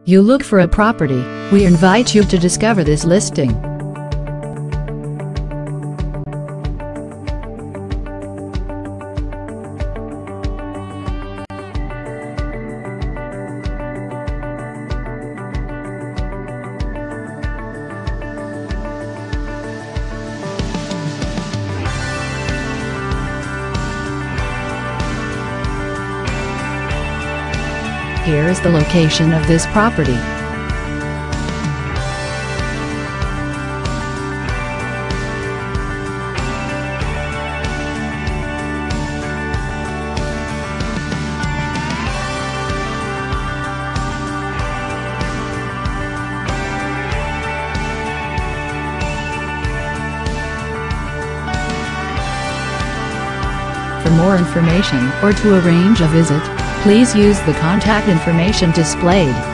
You look for a property, we invite you to discover this listing. Here is the location of this property. For more information or to arrange a visit, please use the contact information displayed.